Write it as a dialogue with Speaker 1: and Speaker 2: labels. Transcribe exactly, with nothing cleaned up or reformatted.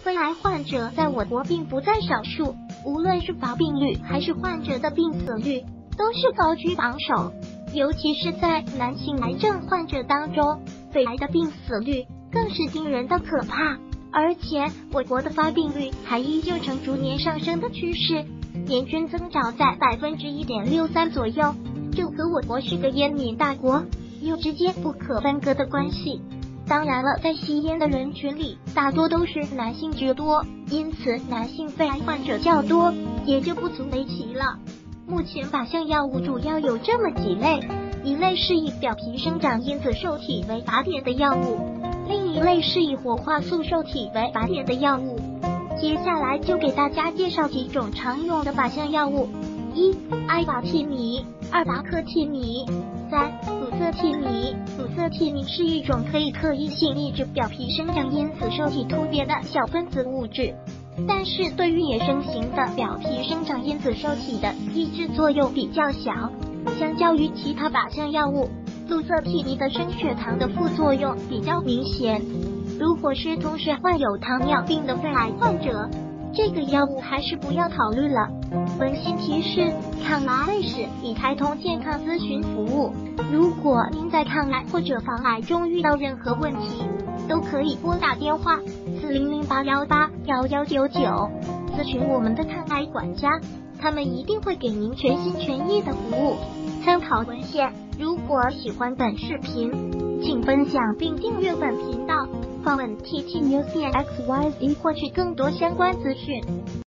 Speaker 1: 肺癌患者在我国并不在少数，无论是发病率还是患者的病死率，都是高居榜首。尤其是在男性癌症患者当中，肺癌的病死率更是惊人的可怕。而且我国的发病率还依旧呈逐年上升的趋势，年均增长在百分之一点六三左右，这和我国是个烟民大国有直接不可分割的关系。当然了，在吸烟的人群里，大多都是男性居多，因此男性肺癌患者较多，也就不足为奇了。目前靶向药物主要有这么几类，一类是以表皮生长因子受体为靶点的药物，另一类是以活化素受体为靶点的药物。接下来就给大家介绍几种常用的靶向药物：一、艾靶替米；二、达克替米；三、鲁瑟替米。鲁瑟替米是一种可以特异性抑制表皮生长因子受体突变的小分子物质，但是对于野生型的表皮生长因子受体的抑制作用比较小。相较于其他靶向药物，鲁瑟替尼的升血糖的副作用比较明显。如果是同时患有糖尿病的肺癌患者，这个药物还是不要考虑了。温馨提示：抗癌卫士已开通健康咨询服务，如果您在抗癌或者防癌中遇到任何问题，都可以拨打电话四零零八幺八幺幺九九咨询我们的抗癌管家，他们一定会给您全心全意的服务。参考文献：如果喜欢本视频，请分享并订阅本频道，访问 T T News 点 X Y Z 获取更多相关资讯。